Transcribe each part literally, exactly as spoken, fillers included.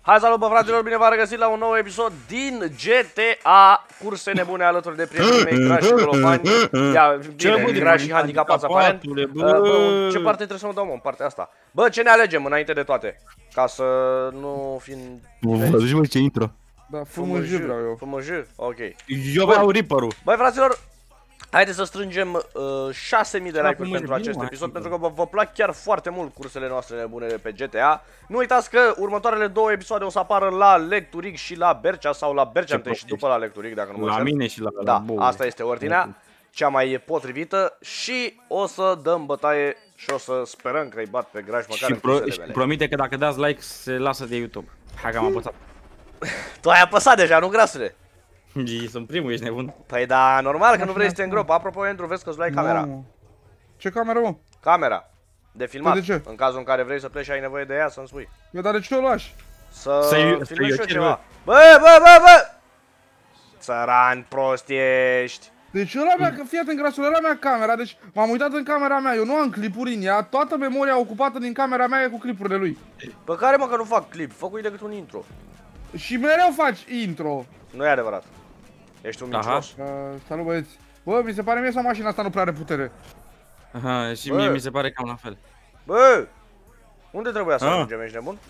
Hai, salut, bă, fraților, bine v-am regăsit la un nou episod din G T A. Curse nebune alături de prietenii mei, Graș și Golofani. Ia, bine, Graș și handicapați aparent. Bă, ce parte trebuie să mă dau, mă, în partea asta? Bă, ce ne alegem înainte de toate? Ca să nu fim... Vă duci, mă, ce intro. Da, F M J vreau eu. F M J? Ok. Eu vreau Reaper-ul. Băi, fraților, haideți să strângem uh, șase mii de like-uri pentru acest bine, episod, pentru că vă, vă plac chiar foarte mult cursele noastre nebune de pe G T A. Nu uitați că următoarele două episoade o să apară la Lecturic și la Bercea, sau la Bercea întâi și după la Lecturic, dacă nu mă La înșel. mine și la... Da, bou. asta este ordinea, cea mai potrivită, și o să dăm bătaie și o să sperăm că îi bat pe Graș măcar și, în pro cursele și mele. promite că dacă dați like se lasă de YouTube. Hai că am apăsat. Tu ai apăsat deja, nu, Grasule? Sunt primul, ești nebun. Păi da, normal că nu vrei să te îngropi. Apropo, Andrew, vezi că-ți luai camera. Mamă. Ce cameră, mă? Camera de filmat. De ce? În cazul în care vrei să pleci și ai nevoie de ea, să-mi spui. Bă, dar de ce o lași? Să Să-i- filmezi și eu să-i ceva. cer, Bă, bă, bă, bă! Țăran prost ești. Deci ăla mea, că fii atent, Grasul, ăla mea camera, deci m-am uitat în camera mea, eu nu am clipuri în ea, toată memoria ocupată din camera mea e cu clipurile lui. Pe care, mă, că nu fac clip, făcui decât un intro. Și mereu faci intro. Nu e adevărat. Ești un Aha. mincinos. Uh, salut, băieți. Bă, mi se pare mie sau mașina asta nu prea are putere. Aha, și Bă. mie mi se pare cam la fel. Bă! Unde trebuia să Ah. ajungem, ești nebun?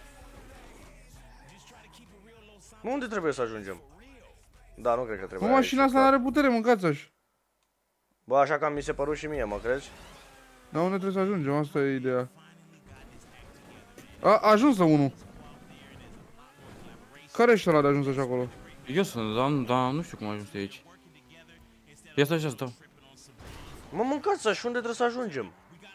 Unde trebuie să ajungem? Da, nu cred că Bă, trebuie. mașina asta nu are putere, mâncați așa. Bă, așa cam mi se păru și mie, mă crezi? Dar unde trebuie să ajungem? Asta e ideea. A, a ajuns la unul. Care ești ăla de ajuns așa acolo? Eu sunt, dar nu, dar nu știu cum ajungi aici. Ia stai așa, stau. Mă, mâncați și unde trebuie să ajungem?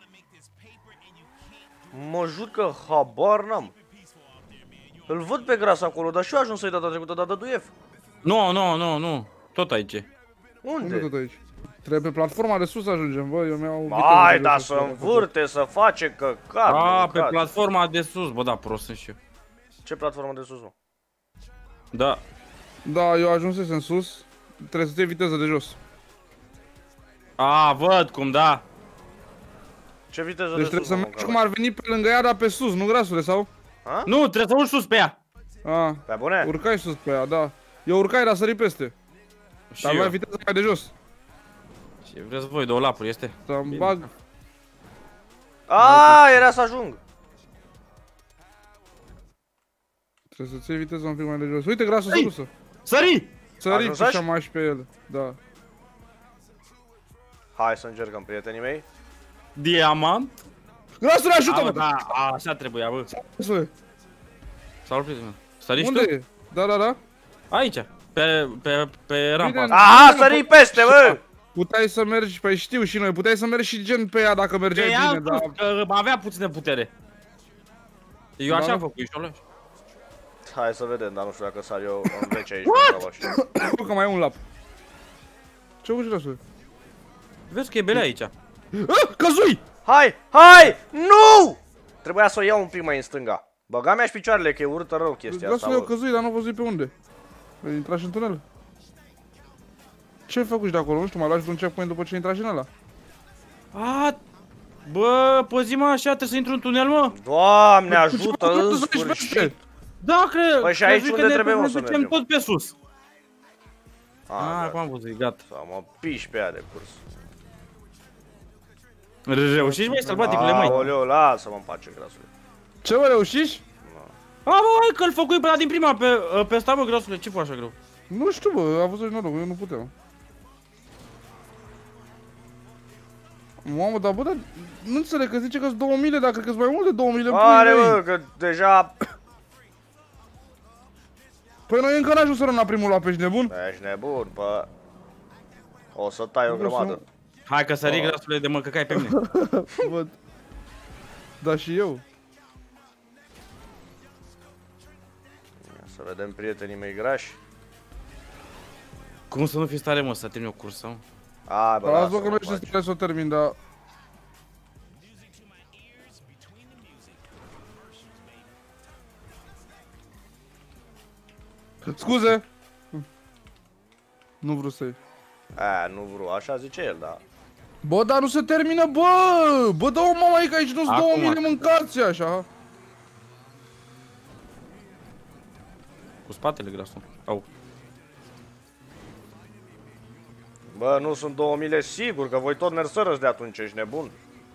Mă jur că habar n-am. Îl văd pe Gras acolo, dar și eu ajung să-i data trecută, dar dă F. Nu, nu, nu, nu. Tot aici. Unde Unde? tot aici? Trebuie pe platforma de sus să ajungem, bă, eu mi-au... Hai, da, să învârte, să face căcat. A, pe mâncați. platforma de sus, bă, da, prost sunt și eu. Ce platformă de sus, mă? Da. Da, eu ajunsesem sus, trebuie să ții viteză de jos. A, văd cum, da. Ce viteză Deci de trebuie sus, să mă, mergi cum ar veni pe lângă ea, dar pe sus, nu, Grasule, sau? Ha? Nu, trebuie să urci sus pe ea. A, Pe bune? urcai sus pe ea, da. Eu urcai, dar sări peste. Și Dar eu. mai viteză mai de jos. Și vreți voi două lapuri, este? Să-mi bag... Aaaa, era să ajung. Trebuie să ții viteză un pic mai de jos. Uite, Grasul s-a Ei! dus-o. Sări! Sări Ajuns și așa? așa mai și pe el, da. Hai să încercăm, prietenii mei. Diamant? Grasule, A, ajută-mă! bă, da, a, așa trebuia, bă. Grasule, Salut, prietenul. Săriți unde tu? e? Da, da, da. Aici, pe, pe, pe rampa Bine. asta. Aha, sări peste, bă! Puteai să mergi, păi știu și noi, puteai să mergi și gen pe ea dacă Pe mergeai ea bine, am dar... spus că avea puțină putere. Eu Da, așa da. am făcut și o lași. Hai să vedem, dar nu știu dacă sar eu în vece aici. cu mașina. Bă, că mai e un lap. Ce faci, Grasule? Vezi că e belea aici. Ah, căzui! Hai, hai! Nu! Trebuia să o iau un pic mai în stânga. Băga mea și picioarele, că e urâtă rău chestia asta, Grasule, eu bă. căzui, dar nu văzui pe unde. Ai intrat și în tunel. Ce ai făcut și de acolo? Nu știu, mai lași un checkpoint după ce intrat și în ăla. A, bă, păzi mă, așa trebuie să intru în tunel, mă. Doamne, Ce ajută, faci, în tu să ești sfârșit! pește? Da, cred. Păi și aici crezui că unde ne- trebuie, mă, ne să ducem mergem? tot pe sus. A, A, da. acum am văzut, gata. Să mă piși pe ea de curs. Reușești, mai sălbaticule, măi. Aoleu, lasă-mă în pace, Grasule. Ce, mă, reușiși? A, bă, hai că-l făcui pe ăla din prima, pe, pe ăsta, bă, grasule, ce faci așa greu? Nu știu, bă, a văzut și noroc, eu nu puteam. Mamă, dar bă, dar nu înțeleg că zice că-s două mile, dar cred că-s mai mult de două mile în Are, pui bă, mei. că deja... Păi noi încă n-ajunserăm la primul lap, ești nebun? Ești nebun, bă. O să tai o Vreau să grămadă. Hai că sări, Oh. grasule, de mă căcai pe mine. Văd. Da, și eu. Ia să vedem prietenii mei grași. Cum să nu fii stare, mă, să termin o cursă, mă? Hai, bă, Las, bă, lasă-mă că nu în știu pace. să o termin, dar... Scuze! Nu vreau să-i... A, nu vreau, așa zice el, da. Bă, dar nu se termină, bă! Bă, dă-o mama aici, aici nu-s două Acum. mile, mâncați așa! Cu spatele grasul. Au. Bă, nu sunt două mii, sigur că voi tot mersărăți de atunci, ești nebun.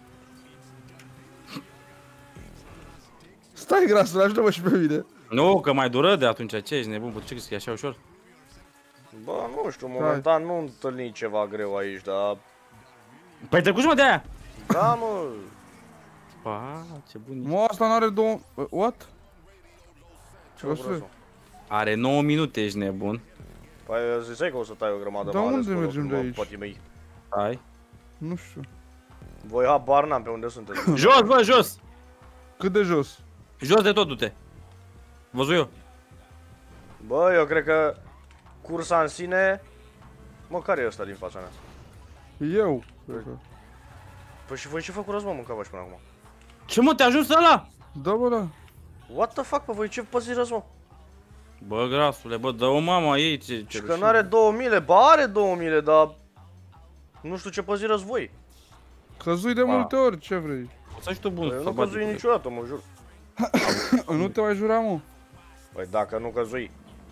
Stai, grasul, ajută-mă și pe mine. Nu, că mai dură de atunci, ce ești nebun? Ce crezi că e așa ușor? Bă, nu știu, momentan nu întâlni ceva greu aici, dar... Păi trecuși mă de aia! Da, mă... Pa, ce bun e. Mă, asta n-are două... What? Ce vreau? Are nouă minute, ești nebun. Păi ziceai că o să tai o grămadă Dar mare. unde mergem de aici? Potii mei. Hai. Nu știu. Voi habar n-am pe unde sunteți. Jos, bă, jos! Cât de jos? Jos de tot, du-te. Văzut eu. Bă, eu cred că cursa în sine... Mă, care e ăsta din fața mea? Eu. Cred că. Păi și voi ce făcurați, mă, mâncavați până acum? Ce mă, te-a ajuns ăla? Da, bă, da. What the fuck, pe voi ce păzirați, mă? Bă, grasule, bă, dă-o mama ei, ce... ce Și că n-are două mii, ba are două mii, dar... Nu știu ce păzirați voi. Căzui de multe ori, ce vrei? O să-și tu bun, Păi eu să nu bagi. căzui niciodată, mă jur. Nu te mai jura, mă. Păi dacă nu căzui.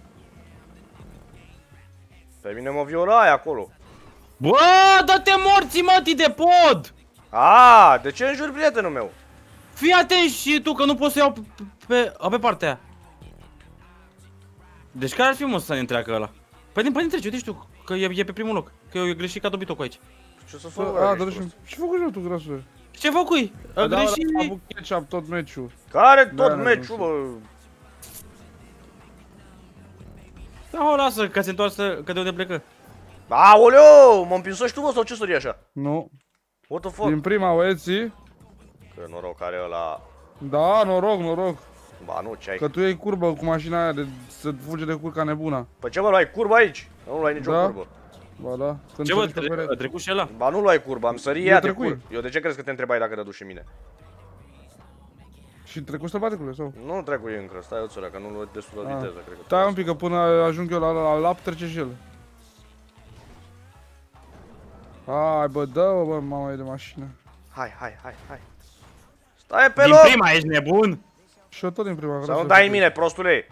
Pe mine mă viola aia acolo. Bă, dă-te morții, mătii, de pod! A, de ce înjuri prietenul meu? Fii atent și tu, că nu poți să iau pe, pe, pe partea aia. Deci care ar fi, mă, să ne întreacă ăla? Păi din păi trece, uite și tu, că e, e pe primul loc. Că eu e greșit ca dobitocul aici. Ce să fac? A, dar și... Ce făcut eu tu, grasule? Ce făcui? A Da, greșit... a avut ketchup tot meciul. Care Da, tot da, meciul, nu bă? Da, o lasă, că se întoarce, că de unde plecă. Aoleu, mă împinsă și tu, bă, sau ce sări așa? Nu. What the fuck? Din prima o ții. Că noroc are ăla... Da, noroc, noroc. Ba nu, ce ai? Că tu iei curbă cu mașina aia de să fuge de curca nebuna. Păi ce, bă, luai curbă aici? Nu luai nicio Da. curbă. Ba da. Când Ce, bă, sări pe perete. a trecut și ăla? Ba nu luai curbă, am sărit Eu ea de trecui. curb. Eu de ce crezi că te întrebai dacă te duci și mine? Și trecut sălbaticule sau? Nu trecui încă, stai o țără, că nu luai destul de Ah. viteză, cred că. Stai un pic, că până ajung eu la, la, la lap trece și el. Hai, bă, dă-o, bă, mama e de mașină. Hai, hai, hai, hai. Stai pe Din loc! prima ești nebun? Și eu tot din prima. Să nu dai în mine, prostule!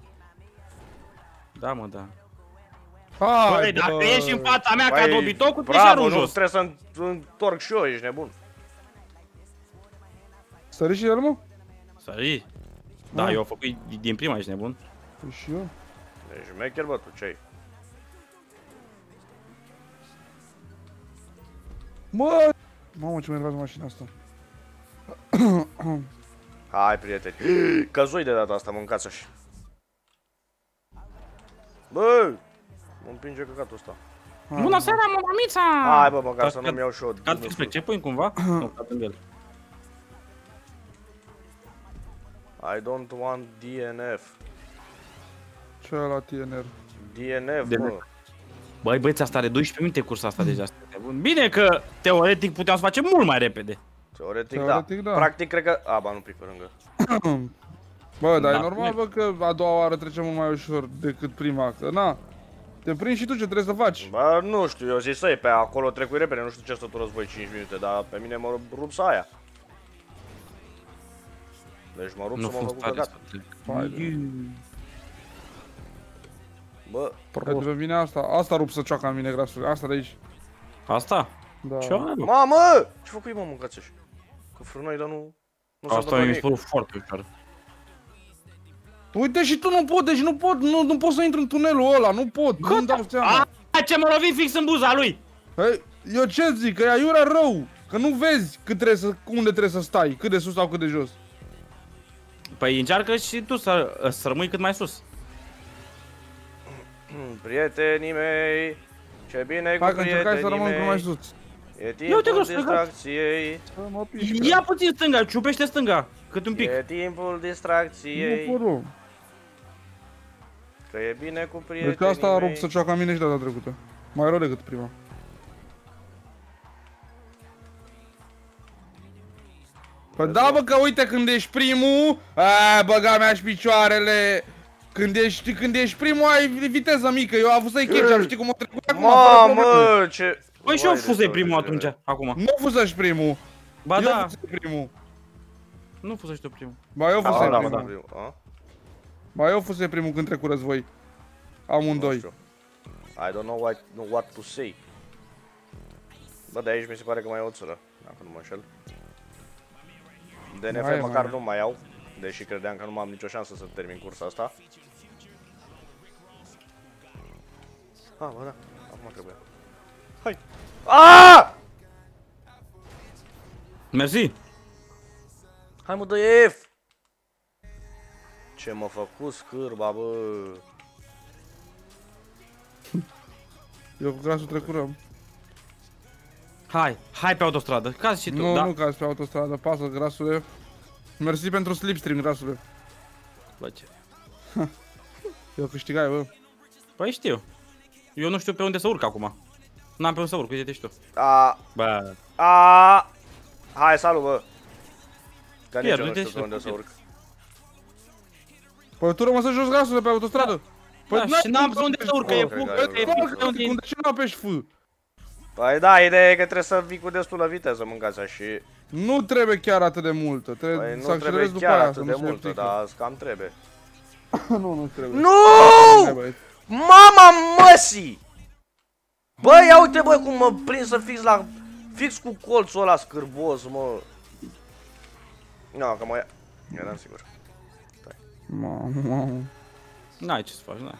Da, mă, da. Hai, Băi, dacă bă. ești în fața mea ca dobitocul, te și bravo, arunci nu jos. trebuie să întorc și eu, ești nebun. Sări și el, mă? Sări. Da, Ah. eu am făcut din prima, ești nebun? Păi și eu. Ești mecher, bă, tu ce-ai? Mă! Mamă, ce mă enervează mașina asta. Hai, prieteni. Căzui de data asta, mâncați așa. Bă! Mă împinge căcatul ăsta. Bună seara, mă, mamița! Hai, bă, măcar să Cad- nu-mi iau și eu. Cad fix pe checkpoint cumva? Nu, cad în el. I don't want D N F. Ce la T N R? D N F, De- mă. Băi, băieți, asta are doisprezece minute cursa asta deja. Este bun. Bine că, teoretic, puteam să facem mult mai repede. Teoretic, Teoretic, da. da. Practic, cred că... A, ba, nu pic pe lângă. Bă, dar Da, e normal, bă, că a doua oară trece mult mai ușor decât prima, că na. Te prinzi și tu ce trebuie să faci. Bă, nu știu, eu zic să-i pe acolo trecui repede, nu știu ce să tu voi cinci minute, dar pe mine mă rup să aia. Deci mă rup Nu să mă fost fac tare căcat. să trec. Hai, de- Bă, Uite pe mine asta, asta rup să cioaca în mine, grasule, asta de aici. Asta? Da. Ce are, bă? mamă! Ce făcui, mă, mâncați -și? Că frânoi, dar nu... Nu se Asta întâmplă mi nimic. s-a părut foarte ușor. Uite și tu nu pot, deci nu pot, nu, nu pot să intru în tunelul ăla, nu pot, nu-mi dau seama. A, ce mă lovi fix în buza lui! Hei, eu ce zic, că e aiurea rău, că nu vezi cât trebuie să, unde trebuie să stai, cât de sus sau cât de jos. Păi încearcă și tu să, să rămâi cât mai sus. Prietenii mei, ce bine cu Hai că încercai să prietenii rămân cât mai mei. sus. E Ia uite, timpul gros, plecat. distracției. Să mă piși, Ia puțin stânga, ciupește stânga, cât un pic. E timpul nu distracției. pot, bă. Că e bine cu prietenii Deci asta mei. rup să cioaca mine și data trecută. Mai rău decât prima. Păi da, bă, că uite, când ești primul, aaa, băga mea și picioarele. Când ești, când ești primul ai viteză mică, eu am avut să-i catch-up, știi cum o trecut acum, fără probleme. Mamă, ce... Păi și eu Vai de fuzei tot, primul de- atunci, acum. Nu fusă și primul. Ba Eu da, fusă primul. nu fuzei tu primul. Ba, eu Da, fusă da, primul. da, a? Ba, eu fusese primul când trecurăți voi. Amândoi. I don't know what, know what to say. Bă, de aici mi se pare că mai e o țără, dacă nu mă înșel. D N F măcar mai. Nu mai au, deși credeam că nu am nicio șansă să termin cursa asta. Ah, bă, da, acum trebuia. Hai! Aaaa! Mersi! Hai mă, dă F! Ce m-a făcut scârba, bă! Eu cu grasul trecurăm. Hai, hai pe autostradă, cazi și tu, nu, da? Nu, cazi pe autostradă, pasă, grasule. Mersi pentru slipstream, grasule. Bă, ce? Eu câștigai, bă. Păi știu. Eu nu știu pe unde să urc acum. N-am pe unde să urc, uite-te și tu. A, Bă. A, hai, salut, bă! Că nici Pierd, eu nu uite știu pe unde să urc. Păi tu rămăsă jos, grasule, pe autostradă. Păi da, și n-am pe unde să urc, că e fug, că e fug, de ce nu apeși F? Păi da, ideea e că trebuie să vii cu destulă viteză, mâncați și... Nu trebuie chiar atât de multă, trebuie Păi să nu accelerezi trebuie după chiar aia, atât de multă, dar cam trebuie. Nu, nu trebuie. Nu! Mama măsii! Bă, ia uite, bă, cum mă prind să fix la... Fix cu colțul ăla scârbos, mă. Nu, că mă ia... Eram sigur. Mamă, mamă. N-ai ce să faci, n-ai.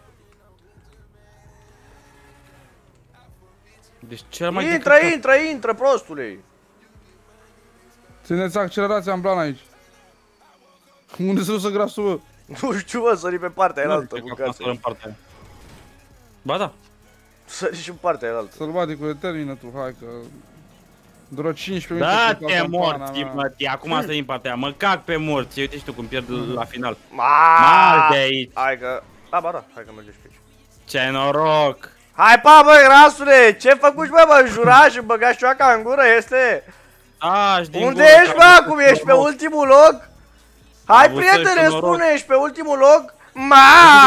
Deci cel mai Intră, decât... intră, intră, prostule! Țineți accelerația în plan aici. Unde se dusă grasul, bă? Nu știu, bă, sări pe partea aia altă, Nu, mâncați. în partea aia. Ba da. Sări și în partea aia altă. Sălbaticule, termină tu, hai că... Dură cincisprezece Da, minute. te morți, mă, acum să din partea aia, mă cac pe morți, uite și tu cum pierd la final. Aaaa! Mal de aici. Hai că... Da, ba da, hai că mergem pe aici. Ce noroc! Hai pa, bă, grasule! Ce făcuși, bă, mă, jura și băgași cioaca în gură, este? Aș, din Unde gură, ești, că bă, am acum? avut Ești pe noroc. ultimul loc? Hai, Am avut prietene, să-și noroc. spune, ești pe ultimul loc? Ma!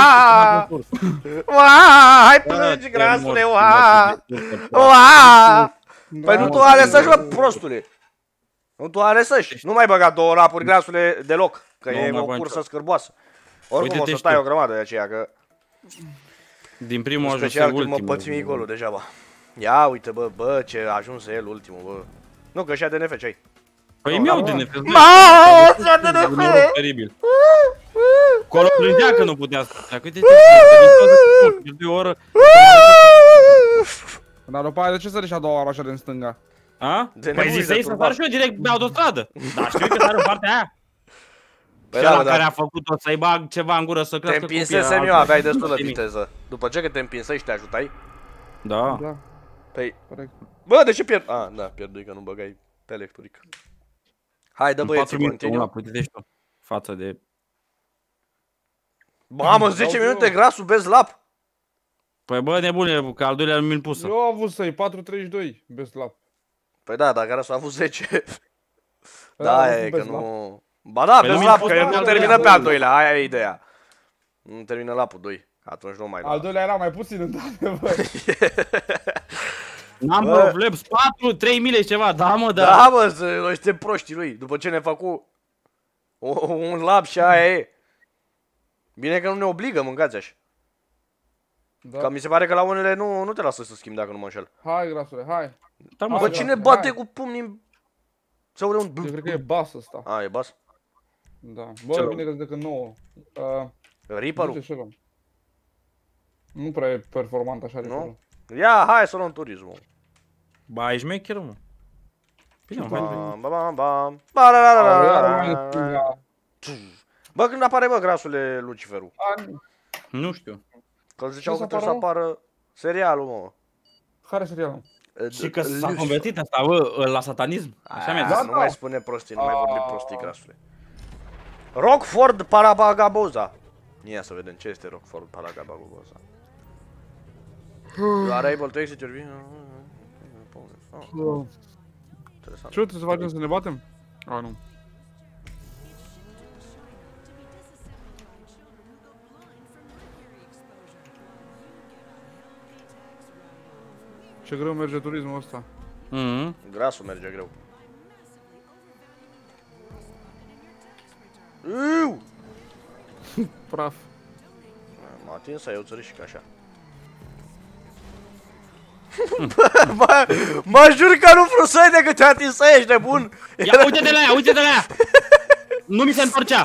Ua! Hai plângi, grasule, ua! Ua! Păi nu tu ales să-și, bă, prostule! Nu tu ales să-și, nu mai băga două rapuri, grasule, deloc, că Nu e mai o bag cursă nicio. scârboasă. Oricum o Uite-te să și tai tu. o grămadă de aceea, că... Din primul a ajuns Special când mă ultimul. pățimi golul degeaba. Ia uite, bă, bă, ce a ajuns el ultimul, bă. Nu, că și-a D N F, ce-ai? Păi mi-au D N F. Maaaa, și-a D N F! Noroc teribil. Colo plângea că nu putea să facă. Uite, de o oră. Dar după aia, de ce sări a doua oară așa din stânga? A? De Păi nebuni, zisei de să turbat. sar și eu direct pe autostradă. Dar știu că sar în partea aia. Păi Și da, ăla bă, care da. a făcut-o să-i bag ceva în gură să Te crească copiii. împinsesem eu, altă- aveai destulă nimic. viteză. După ce că te împinsei și te ajutai? Da. Da, Păi, corect. bă, de ce pierd? Ah, da, pierdui că nu băgai pe electric. Hai, dă În băieții, patru minute, una, continuu. uite-te și tu. Față de... Mamă, zece minute grasul bez lap. Păi bă, nebune, că al doilea mi-l pusă. Eu am avut să-i patru treizeci și doi, best lap. Păi da, dar grasul a avut zece. Da, Da, a e avut că best nu... Ba da, Păi nu bez mi-a lap, pus că pe el al nu doilea, termină pe al al doilea, aia e ideea. Nu termină lapul doi, atunci nu mai Al da. doilea era mai puțin, într-adevăr. Number Bă. of laps, patru, trei mile și ceva, da mă, da. Da, bă, să- noi suntem proștii lui, după ce ne făcu o- un lap și aia e. Bine că nu ne obligă, mâncați așa. Da. Că mi se pare că la unele nu, nu te lasă să schimbi dacă nu mă înșel. Hai, grasule, hai. Da, mă, Bă, Hai, cine grasule, bate hai. cu pumnii? Se aude un... Eu cred că e bas ăsta. A, e bas? Da. Bă, Ce bine că de că nouă. Uh, Reaper-ul? duce și ăla. Nu prea e performant așa Reaper-ul. Ia, hai să luăm turismul. Ba, ești mecher, mă. Bine, mă, hai. Bam, bam, bam, ba, la, la, la, Aoleu, la, iar la, mai la, în stânga. Bă, când apare, bă, grasule Luciferul? Ani. Nu știu. Că îl ziceau Ce că să trebuie să apară serialul, mă. Care serial? Și că s-a Lucifer. convertit asta, bă, la satanism. Așa mi-a Aia, zis. Da, nu da. mai spune prostii, nu mai vorbi Ah. prostii, grasule. Rockford Parabagaboza. Ia să vedem ce este Rockford Parabagaboza. You are able to exit your vehicle. Oh, interesant. Ce trebuie să facem să ne batem? A, nu. Ce greu merge turismul ăsta. Mhm. Grasul merge greu. Iu! Praf. M-a atins eu țăriși ca așa. mă, mă jur că nu frusai de cât te atinsai, ești nebun! Ia, uite de la ea, uite de la ea! Nu mi se întorcea!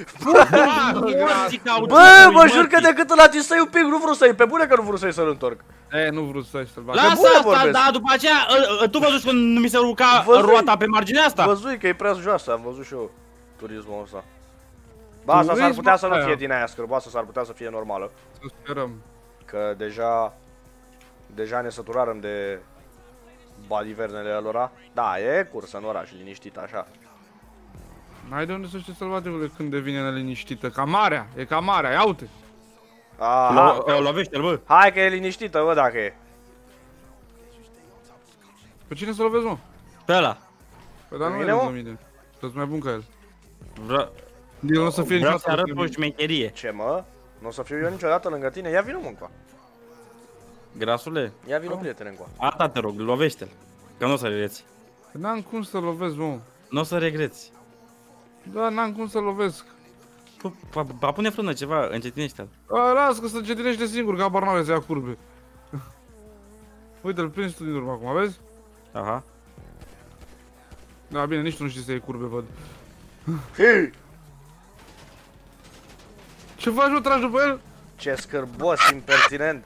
Bă, mă jur că de cât îl atinsai un pic, nu frusai, pe bune că nu frusai să-l întorc. E, nu vreau să să-l bag. Lasă asta, dar după aceea, tu văzuși când nu mi se ruca roata pe marginea asta? Văzui că e prea joasă, am văzut și eu turismul ăsta. Ba, asta s-ar putea să nu fie din aia scârboasă, s-ar putea să fie normală. Să sperăm. Că deja... Deja ne săturarăm de balivernele alora. Da, e cursă în oraș, liniștit așa. N-ai de unde să știi sălbaticule când devine neliniștită. Ca marea, e ca marea, ia uite. Aha. O lovește-l, bă. Hai că e liniștită, bă, dacă e. Pe cine să lovezi, mă? Pe ăla. Păi dar nu Mine, e mă? la mine. Tu-ți mai bun ca el. Vreau, El nu o să fie vreau să niciodată. arăt o șmecherie. Ce, mă? Nu o să fiu eu niciodată lângă tine? Ia vină, mă, încoa. Grasule, Ia vină, prietene, încoa. asta te rog, lovește-l. Că nu o să regreți. N-am cum să lovesc, mă. Nu o să regreți. Da, n-am cum să lovesc. Va pune frână ceva, încetinește-l. A, las că se încetinește singur, că habar n-are să ia curbe. Uite, îl prinzi tu din urmă acum, vezi? Aha. Da, bine, nici tu nu știi să iei curbe, văd. Ce faci, mă, tragi după el? Ce scârbos, impertinent.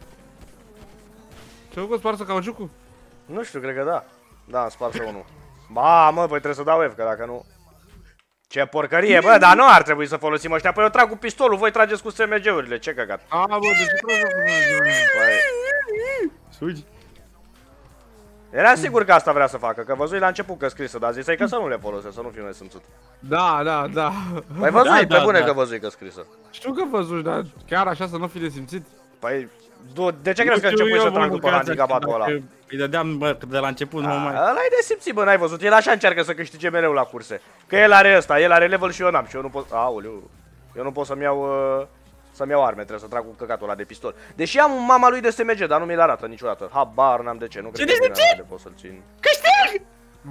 Ce-ai făcut, sparsă cauciucul? Nu știu, cred că da. Da, am spart unul. Ba, mă, păi trebuie să dau F, că dacă nu... Ce porcărie, bă, dar nu ar trebui să folosim ăștia. Păi eu trag cu pistolul, voi trageți cu S M G-urile, ce căcat. A, bă, de ce tragi cu S M G-urile? Păi, Sugi. era sigur că asta vrea să facă, că văzui la început că scrisă, dar zisai că să nu le folosesc, să nu fiu nesâmțut. Da, da, da. Păi văzui, Da, pe da, bune da. că văzui că scrisă. Știu că văzuși, dar chiar așa să nu fi de simțit? Păi, du, de ce crezi că începui să trag după handicapatul ăla? Îi dădeam, bă, de la început, nu mai... Ăla e de simțit, bă, n-ai văzut, el așa încearcă să câștige mereu la curse. Că el are ăsta, el are level și eu n-am și eu nu pot... Aoleu, eu nu pot să-mi iau... Uh... Să-mi iau arme, trebuie să trag cu căcatul ăla de pistol. Deși am mama lui de S M G, dar nu mi-l arată niciodată. Habar n-am de ce, nu cred că de pot să-l țin. Câștig!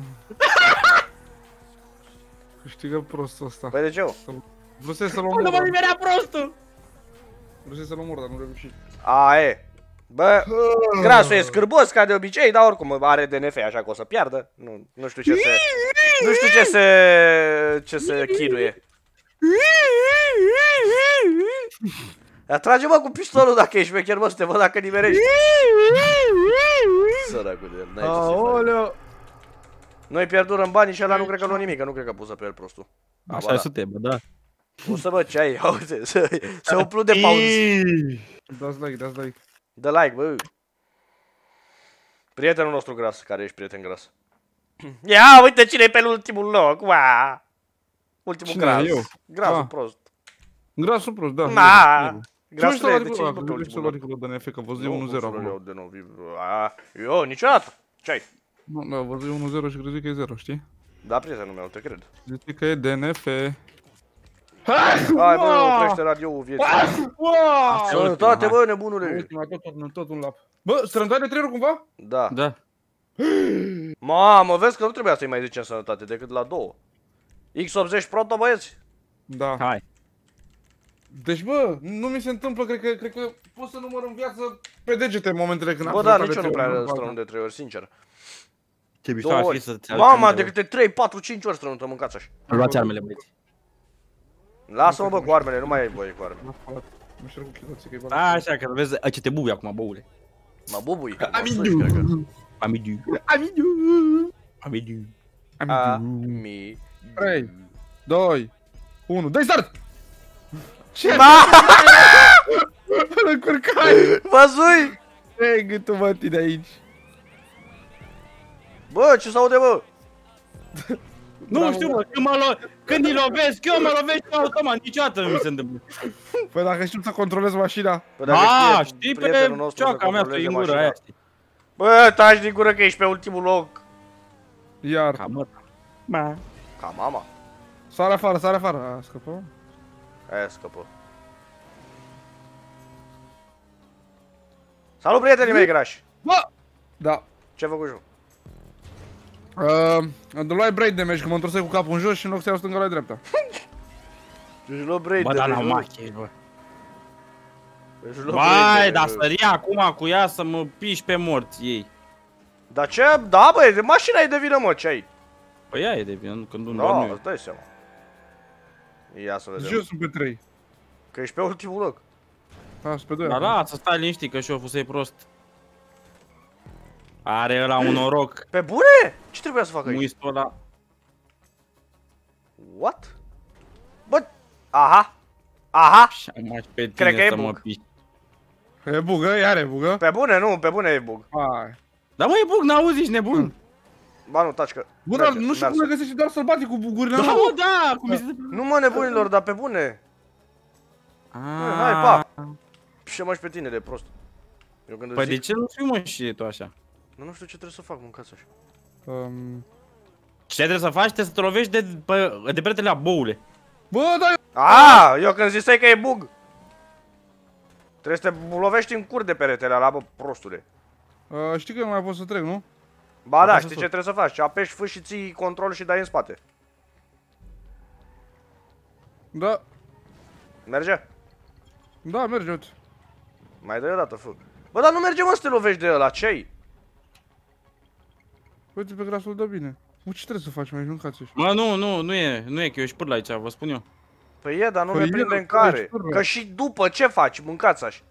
Câștigă prostul ăsta. Păi de ce? Vrusei să-l Nu omor, mă dar... nimerea prostul! Vrusei să-l omor, dar nu reușit. A, e. Bă, grasul e scârbos ca de obicei, dar oricum are D N F, așa că o să piardă. Nu, nu știu ce se... Nu știu ce se... ce se chinuie. Atrage-mă cu pistolul dacă ești șmecher, mă, să te văd dacă nimerești. Săracul de el, n-ai ce să-i faci. Aoleu! Noi pierdurăm banii și ăla nu cred că nu nimic, că nu cred că pusă pe el prostul. Așa sute, bă, da. Pusă, bă, ce ai, uite, se, se umplu de pauză. Dați like, dați like. Dă like, bă. Prietenul nostru gras, care ești prieten gras. Ia, uite cine e pe ultimul loc, ua! Ultimul Cine, gras. eu? Grasul Ah. prost. Grasul prost, da. Ma! Grasul Grasul de ce e pe de ultimul loc? articolul de N F, că văzui Nu, unu zero cum să-l acolo. iau de nou, a, eu, niciodată. Ce-ai? Nu, da, văzui unu zero și crezi că e zero, știi? Da, prietenul meu, te cred. Zice că e D N F. Hai, bă, oprește radioul vieții. Sănătate, bă, nebunule. Ultima, tot, tot, tot un lap. Bă, strâmtai de trei ori cumva? Da. Da. Mamă, vezi că nu trebuia să-i mai zicem sănătate decât la două. X optzeci Proto, băieți? Da. Hai. Deci, bă, nu mi se întâmplă, cred că, cred că pot să număr în viață pe degete în momentele când am Bă, da, strâmtat nici eu de nu trei prea ori, strănut de trei ori, sincer. Ce mișto Două ar fi ori. să-ți Mama, de câte trei, patru, cinci ori strănută, mâncați așa. Luați armele, băieți. Lasă-mă, bă, cu armele, nu mai ai voie cu armele. Mă șterg cu chiloții, că e bă. Așa, că vezi, a, ce te bubi acum, băule. Mă bubui, mă suși, cred că. Amidiu. Amidiu! Amidiu. Ami. trei, doi, unu, dă-i start! Ce? Ma! Îl încurcai! Văzui? Ei, gâtul mă tine aici. Bă, ce s-aude, bă? Nu știu, bă, când mă lo... Când îi lovesc, eu mă lovesc eu automat, niciodată nu mi se întâmplă. Păi dacă știu să controlez mașina. Bă, dacă A, știe știi pe prietenul nostru să cioaca mea controleze singură mașina. aia, știi? Bă, taci din gură că ești pe ultimul loc. Iar. Ca mă. Ma. Ca mama. Sare afară, sare afară. A, scăpă. Aia scăpă. Salut, prietenii mei grași. Bă! Da. Ce ai făcut, Ju? Uh, am luat brain damage, că mă întorsei cu capul în jos și în loc să iau stânga la dreapta. Ești lobrei Bă, de dar la jur. machi, bă. Ești lobrei Vai, de dar jur. sări acum cu ea să mă piși pe morți ei. Dar ce? Da, băi, mașina e de vină, mă, ce ai? Păi ea e de vină, când nu Da, doar nu îți eu. dai seama. Ia să vedem. Eu sunt pe trei. Că ești pe ultimul loc. Ha, sunt pe doi. Dar lasă, stai liniștit că și-o fusei prost. Are ăla un noroc. Pe bune? Ce trebuia să facă aici? Muistul ăla. What? Bă, aha. Aha. Și mai pe tine Cred că e să mă bug. piși. E bugă, iar e bugă. Pe bune, nu, pe bune e bug. Hai. Dar mă, e bug, n-auzi, ești nebun. Ba nu, taci că... Bă, dar merge, nu știu meargă. cum le găsești doar sălbatic cu bugurile Da, alea. mă, da, cum este... Nu mă, nebunilor, dar pe bune. Ah. Hai, pa. Ce mă și pe tine de prost. Eu când Păi îți de zic, ce nu fii mă și tu așa? nu, nu știu ce trebuie să fac, mâncați așa. Um... Ce trebuie să faci? Trebuie să te lovești de, pe, de peretele la boule. Bă, da, Ah, eu când ziceai că e bug. Trebuie să te lovești în cur de peretele ăla, bă, prostule. uh, știi că nu mai pot să trec, nu? Ba da, să știi ce sor. trebuie să faci? Apeși F și ții control și dai în spate. Da, Merge? da, merge, uite. Mai dai o dată F. Bă, dar nu merge, mă, să te lovești de ăla, ce-ai? Uite pe grasul de bine. Mă, ce trebuie să faci, mai mâncați așa? Mă, nu, nu, nu e, nu e că eu și pârl aici, vă spun eu. Păi e, dar nu Păi ne e, prinde în păi, care. știu, Că și după ce faci? Mâncați așa.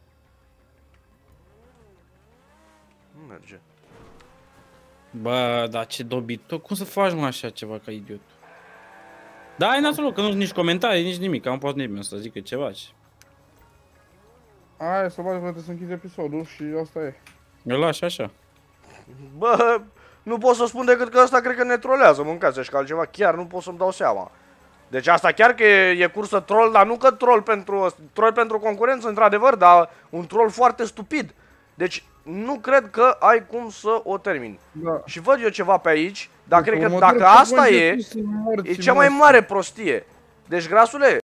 Nu merge. Bă, dar ce dobitoc, cum să faci mă așa ceva ca idiot? Da, ai nasul că nu nici comentarii, nici nimic, am poate nimeni să zică ceva. Hai să bagi, trebuie să închid episodul și asta e. Eu lași așa. Bă, nu pot să spun decât că ăsta cred că ne trolează, mâncați așa, că altceva chiar nu pot să-mi dau seama. Deci asta chiar că e, e cursă troll, dar nu că troll pentru, troll pentru concurență, într-adevăr, dar un troll foarte stupid. Deci nu cred că ai cum să o termini. Da. Și văd eu ceva pe aici, dar cred că Următorul dacă asta secund e, pus în morții e cea mai noastre. mare prostie. Deci, grasule,